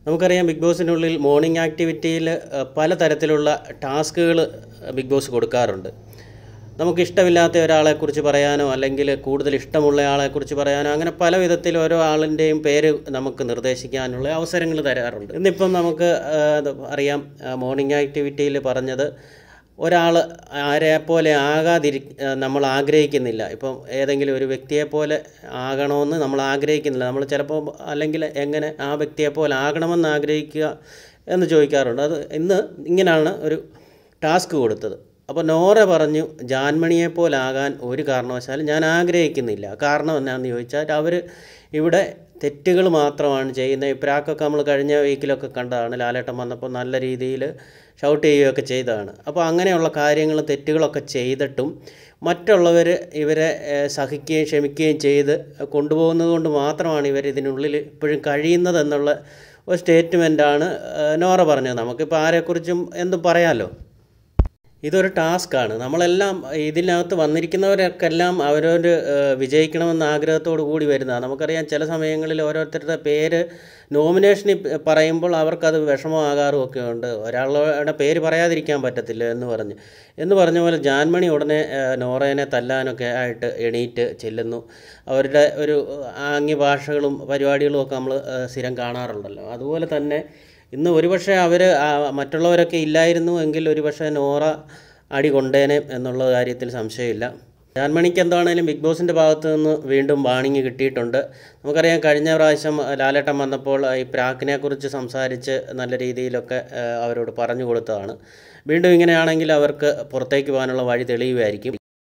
നമുക്കറിയാം big ബോസിനുള്ളിൽ morning ആക്ടിവിറ്റിയിൽ പലതരത്തിലുള്ള ടാസ്കുകൾ ബിഗ് ബോസ് കൊടുക്കാറുണ്ട്. നമുക്കിഷ്ടമില്ലാത്ത ഒരാളെക്കുറിച്ച് പറയാനോ അല്ലെങ്കിൽ കൂടുതൽ ഇഷ്ടമുള്ള ആളെക്കുറിച്ച് പറയാനോ അങ്ങനെ പല വിധത്തിൽ ഓരോ ആളിൻ്റെയും പേര് നമുക്ക് നിർദ്ദേശിക്കാനുള്ള അവസരങ്ങൾ തരാറുണ്ട്. ഇന്നിപ്പം നമുക്ക് അറിയാം, മോർണിംഗ് ആക്ടിവിറ്റിയിൽ പറഞ്ഞത് ഒരാൾ ആരെപ്പോലെ നമ്മൾ ആഗ്രഹിക്കുന്നില്ല. ഇപ്പം ഏതെങ്കിലും ഒരു വ്യക്തിയെപ്പോലെ ആകണമെന്ന് നമ്മൾ ആഗ്രഹിക്കുന്നില്ല. നമ്മൾ ചിലപ്പോൾ അല്ലെങ്കിൽ എങ്ങനെ ആ വ്യക്തിയെപ്പോലെ ആകണമെന്ന് ആഗ്രഹിക്കുക എന്ന് ചോദിക്കാറുണ്ട്. അത് ഇന്ന് ഇങ്ങനെയാണ് ഒരു ടാസ്ക് കൊടുത്തത്. അപ്പോൾ നോറ പറഞ്ഞു, ജാൻമണിയെപ്പോലെ ആകാൻ ഒരു കാരണവശാലും ഞാൻ ആഗ്രഹിക്കുന്നില്ല. കാരണം എന്നാന്ന് ചോദിച്ചാൽ അവർ ഇവിടെ തെറ്റുകൾ മാത്രമാണ് ചെയ്യുന്നത്. ഇപ്രാക്കൊക്കെ നമ്മൾ കഴിഞ്ഞ വീക്കിലൊക്കെ കണ്ടതാണ്. ലാലേട്ടൻ വന്നപ്പോൾ നല്ല രീതിയിൽ ഷൗട്ട് ചെയ്യുകയൊക്കെ ചെയ്തതാണ്. അപ്പോൾ അങ്ങനെയുള്ള കാര്യങ്ങൾ തെറ്റുകളൊക്കെ ചെയ്തിട്ടും മറ്റുള്ളവർ ഇവരെ സഹിക്കുകയും ക്ഷമിക്കുകയും ചെയ്ത് കൊണ്ടുപോകുന്നത് കൊണ്ട് മാത്രമാണ് ഇവർ ഇതിനുള്ളിൽ ഇപ്പോഴും കഴിയുന്നതെന്നുള്ള ഒരു സ്റ്റേറ്റ്മെൻറ്റാണ് നോറ പറഞ്ഞത്. നമുക്കിപ്പോൾ ആരെക്കുറിച്ചും എന്തും പറയാമല്ലോ. ഇതൊരു ടാസ്ക്കാണ്. നമ്മളെല്ലാം ഇതിനകത്ത് വന്നിരിക്കുന്നവരൊക്കെല്ലാം അവരവർ വിജയിക്കണമെന്ന ആഗ്രഹത്തോടു കൂടി വരുന്നതാണ്. നമുക്കറിയാം, ചില സമയങ്ങളിൽ ഓരോരുത്തരുടെ പേര് നോമിനേഷനിൽ പറയുമ്പോൾ അവർക്കത് വിഷമമാകാറും ഒക്കെ ഉണ്ട്. ഒരാളുടെ പേര് പറയാതിരിക്കാൻ പറ്റത്തില്ല എന്ന് പറഞ്ഞ പോലെ ജാൻമണി ഉടനെ നോറേനെ തല്ലാനൊക്കെ ആയിട്ട് എണീറ്റ് ചെല്ലുന്നു. അവരുടെ ഒരു ആംഗ്യഭാഷകളും പരിപാടികളും ഒക്കെ നമ്മൾ സ്ഥിരം കാണാറുണ്ടല്ലോ. അതുപോലെ തന്നെ ഇന്ന് ഒരുപക്ഷെ അവർ മറ്റുള്ളവരൊക്കെ ഇല്ലായിരുന്നു എങ്കിൽ ഒരുപക്ഷെ നോറ അടി കൊണ്ടേനെ എന്നുള്ള കാര്യത്തിൽ സംശയമില്ല. ജാൻമണിക്ക് എന്താണേലും ബിഗ് ബോസിൻ്റെ ഭാഗത്തു നിന്ന് വീണ്ടും വാണിംഗ് കിട്ടിയിട്ടുണ്ട്. നമുക്കറിയാം, കഴിഞ്ഞ പ്രാവശ്യം ലാലേട്ടൻ വന്നപ്പോൾ ഈ പ്രാക്കിനെക്കുറിച്ച് സംസാരിച്ച് നല്ല രീതിയിലൊക്കെ അവരോട് പറഞ്ഞു കൊടുത്തതാണ്. വീണ്ടും ഇങ്ങനെയാണെങ്കിൽ അവർക്ക് പുറത്തേക്ക് പോകാനുള്ള വഴി തെളിയുമായിരിക്കും.